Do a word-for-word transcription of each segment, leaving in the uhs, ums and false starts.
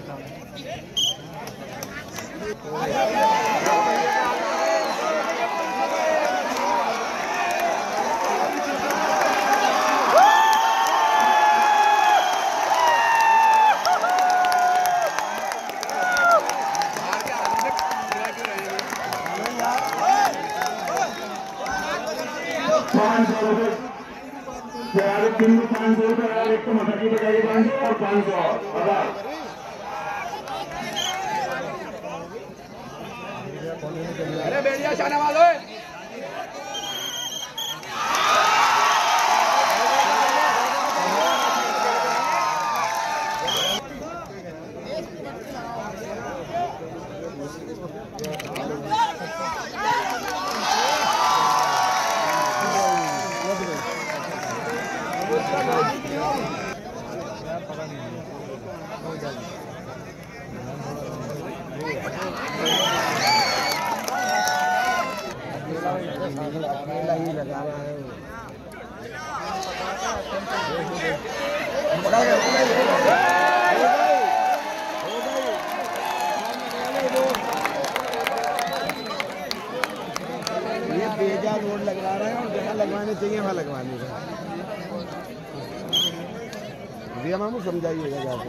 पाँच सौ रुपये तीन सौ पाँच सौ रुपये एक तो मसाजी बजाई पाँच सौ और पाँच सौ अरे बेड़िया शाना वालों अकेला ही लगा रहा है ये बेजा रोड लगवा रहे हैं और जहाँ लगवाने चाहिए वहाँ लगवाने का भैया मामू समझाइएगा जाके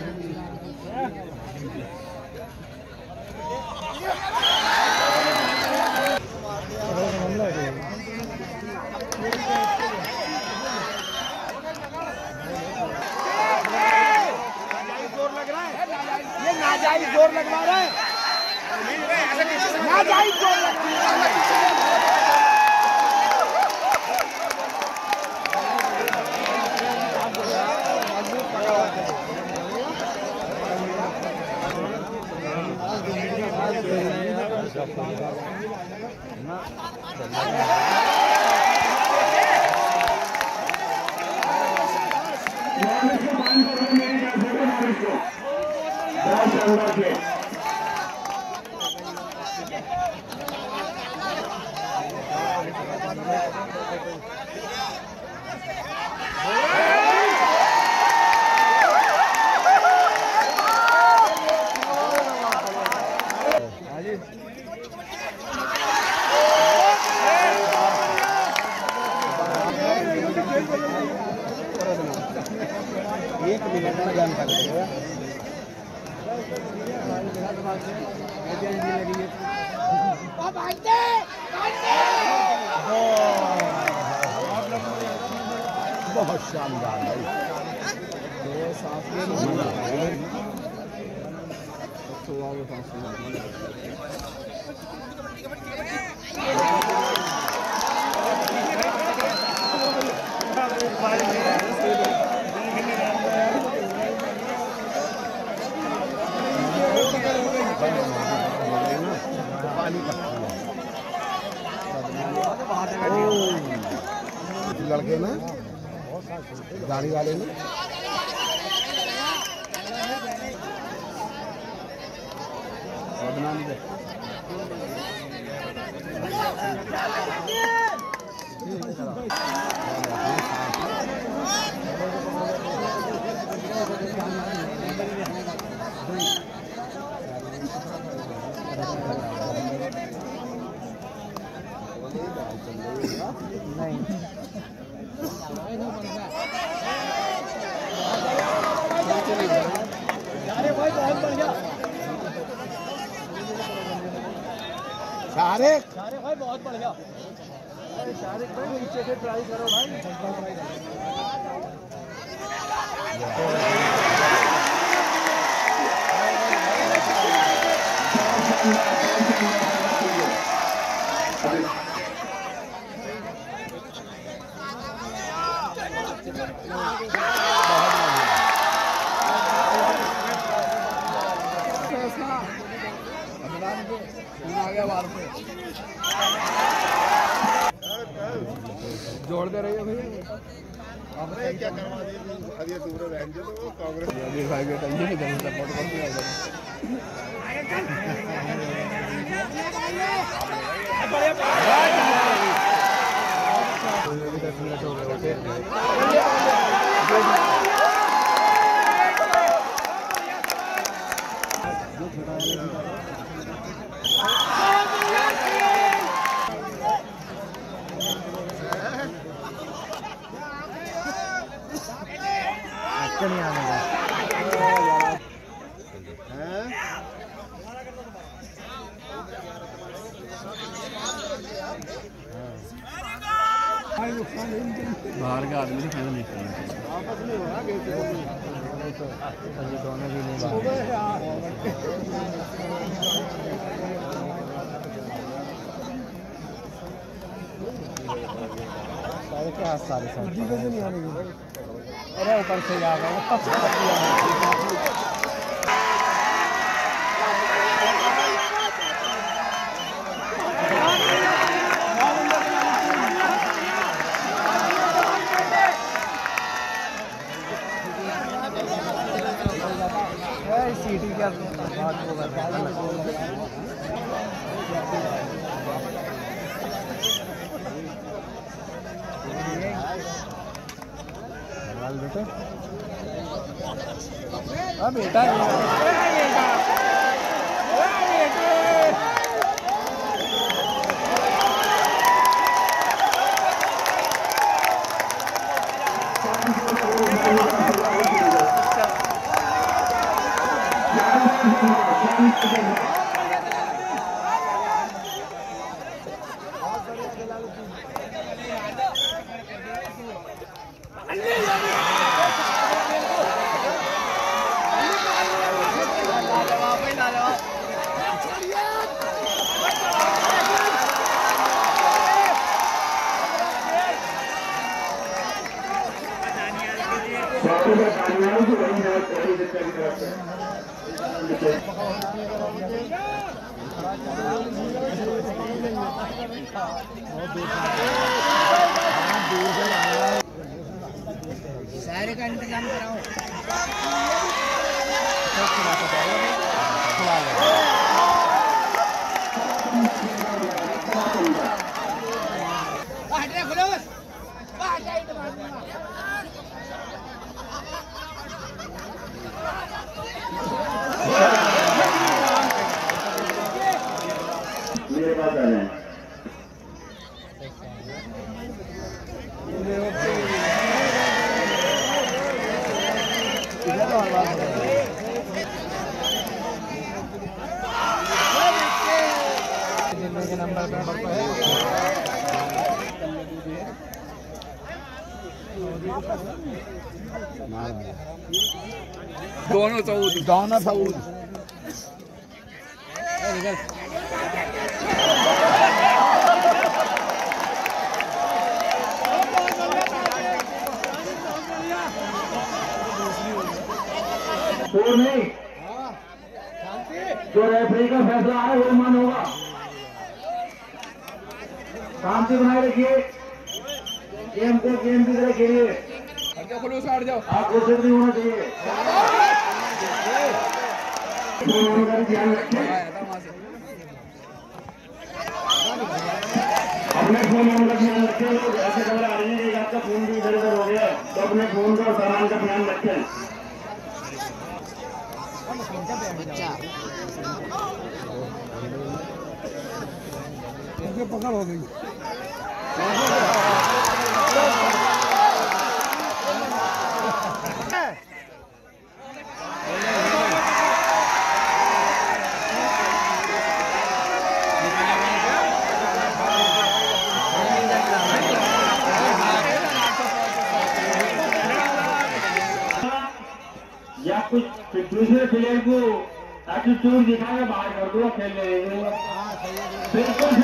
नाजायज जोर लगवा रहे हैं नाजायज जोर लगवा रहे हैं एक मिनट में जान सकते हो बहुत शानदार भाई लड़के ना गाड़ी वाले ने नहीं भाई बहुत बढ़िया शारिक शारिक भाई बहुत बढ़िया शारिक भाई नीचे से ट्राई करो भाई जोड़ दे रही है भैया आपने क्या करवा दिया अभी दूर रहेंगे तो कांग्रेस अभी भाई बेटा ये नहीं करना सपोर्ट करती है दस मिनट हो गए नीचे नहीं आने का बाहर का आदमी फायदा नहीं करना दोनों भी नहीं सारे के हाथ सारे सारे नहीं आने अरे ऊपर से जा सीटी का बात होगा बेटा हाँ बेटा सारे का इंतजाम कराओ मेरे पास आ जाए दोनों सऊद दोनों सऊद तो नहीं जो रेफरी का फैसला है वो मान होगा। शांति बनाए रखिए, गेम को गेम की तरह खेलिए, आप घोषित नहीं होना चाहिए। ध्यान रखें, अपने फोन का ध्यान रखें। ऐसे खबर आ रही है कि आपका फोन भी इधर उधर हो गया, तो अपने फोन का और सामान का ध्यान रखें। पकड़ हो गई या कुछ दूसरे प्लेयर को एटीट्यूड दिखाया बाहर कर दो, खेल लेंगे। बिल्कुल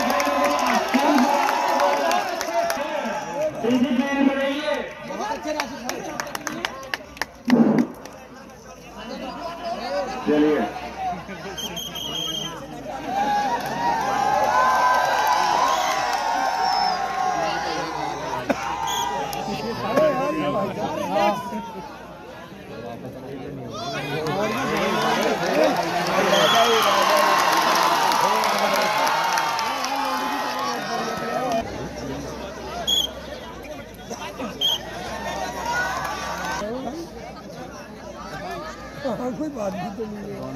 डिसिप्लिन में रहिए। चलिए कोई बात भी तो नहीं है।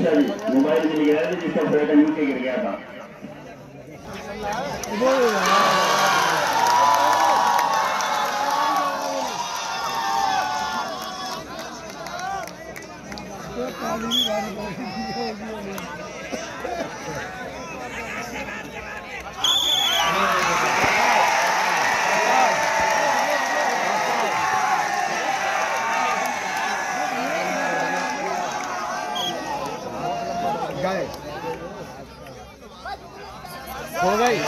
अच्छा जी, मोबाइल मिल गया है जिसका बेटा नीचे गिर गया था। हो गई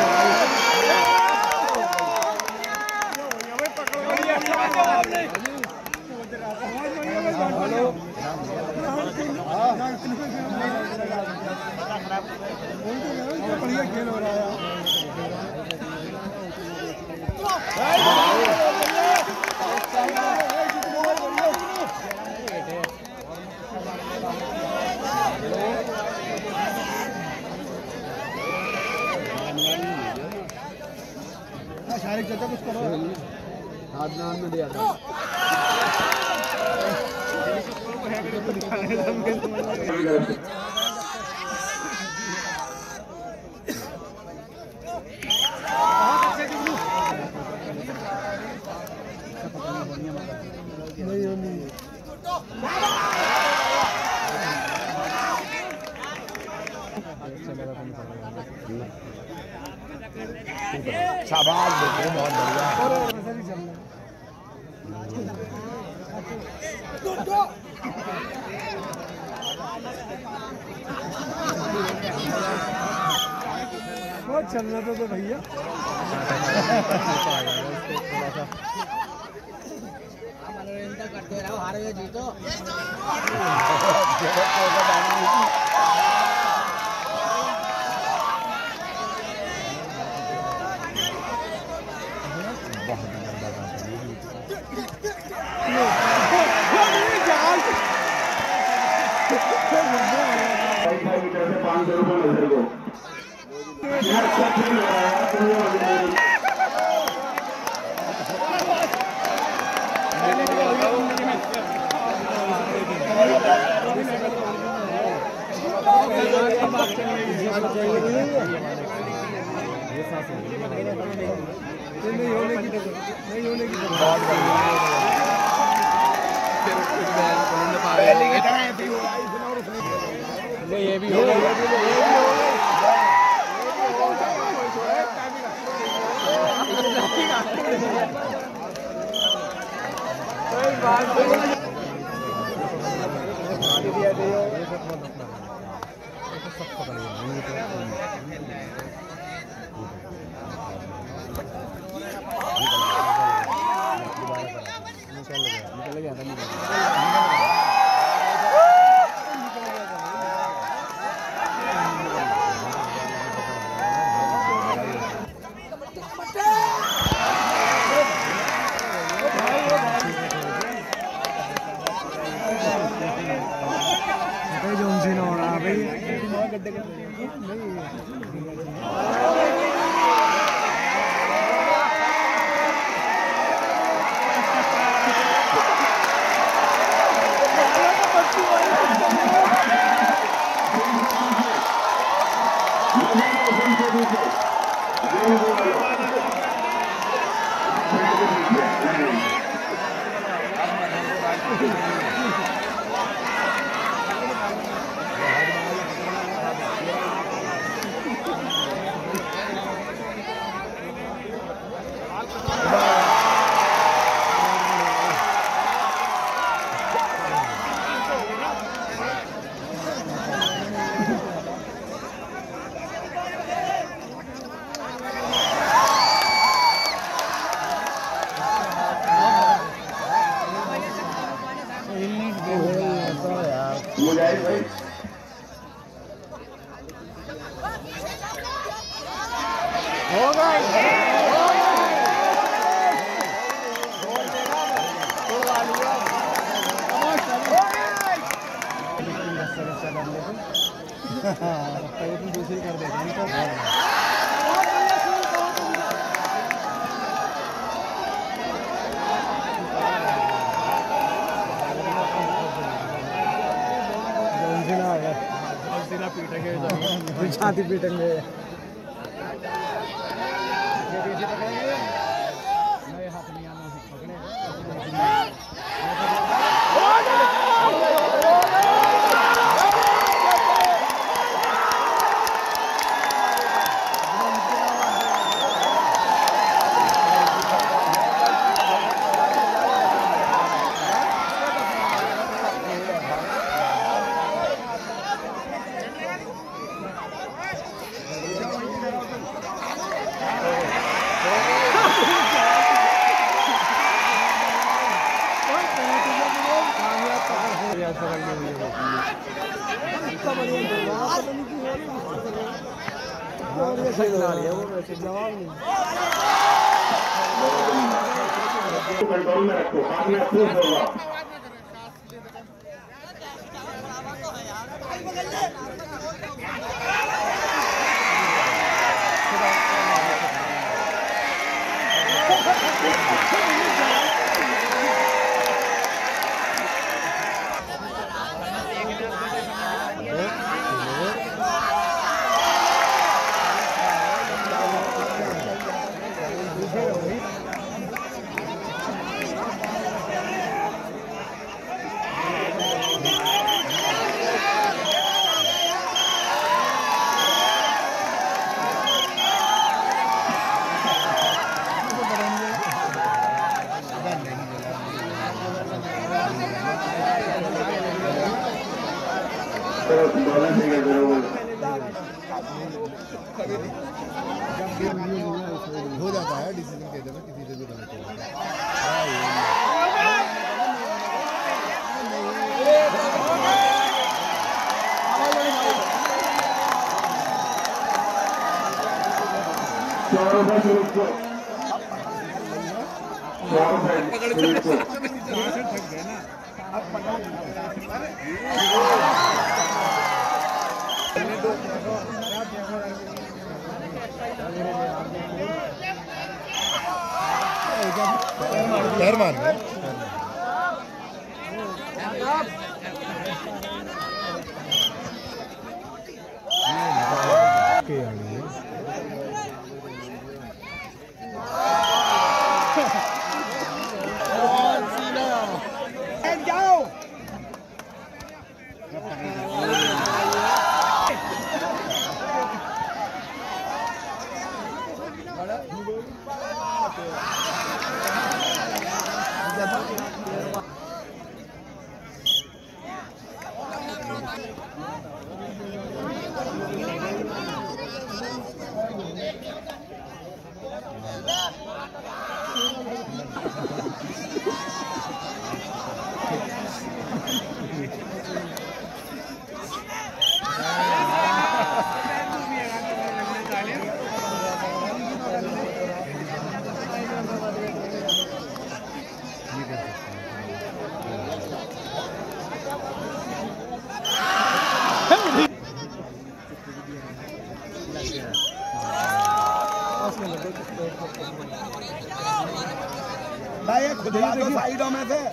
बढ़िया खेल हो रहा है। शारीरिक चर्चा कुछ करो हाथ नाम में दिया था शाबाश देखो बहुत बढ़िया बहुत चलना था तो भैया मनोरंजन करते रहो हारे जीतो पाँच सौ रुपये नजर को नहीं होने की नहीं होने की ये भी होगा कोई बात नहीं निकल गया था जोन से ना हो रहा भाई गड्ढे दूसरी कर देगा जोन से ना आया हाथी पीटेंगे हाथ नहीं आना पकड़े कंट्रोल में रखो, हाथ में अप्रूव होगा। हो जाता है डिसीजन कहते हैं किसी से भी गलत हो पैर मार गए भाई खुद ही साइडों में थे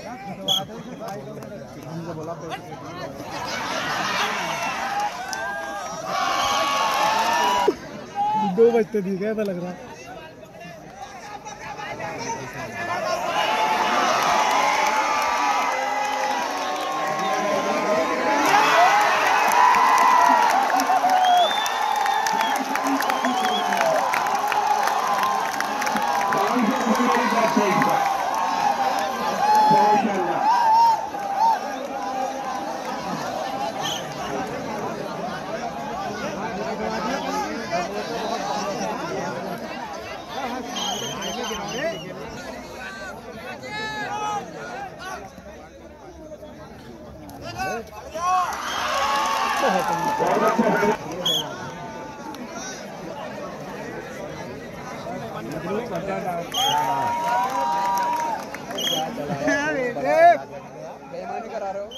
दो बजते दिख गया था लग रहा बेईमानी करा रहे हो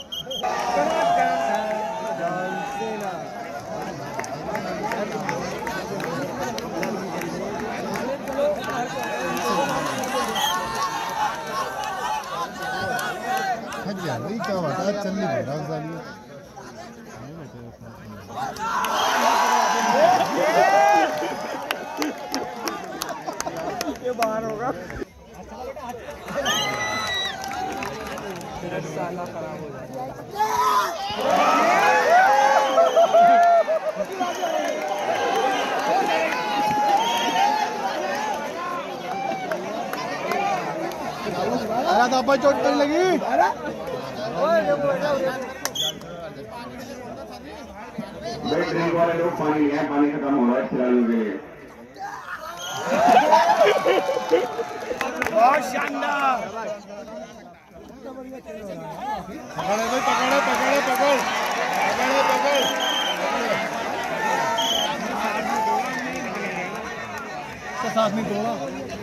क्या होता है चल नहीं रहा आया था अपन चोट नहीं लगी। ड्रिंक वाले लोग पानी है, पानी खत्म हो रहा है खिलाड़ियों के लिए। बहुत शानदार। पकड़े भाई, पकड़े पकड़े पकड़ पकड़े पकड़ साथ में तोड़ा।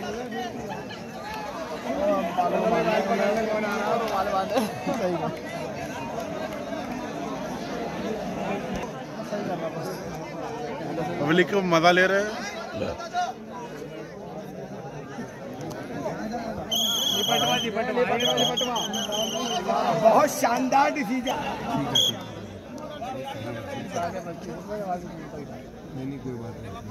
पब्लिक को मजा ले रहे हैं। बहुत शानदार डिसीजन। नहीं नहीं कोई बात नहीं।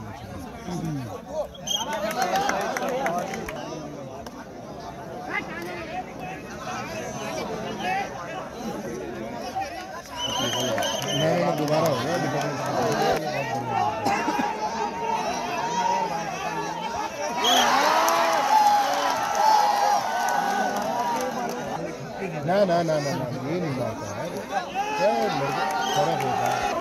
दोबारा हो गया। ना ना ना ना ये नहीं बात है। फर्क होता है।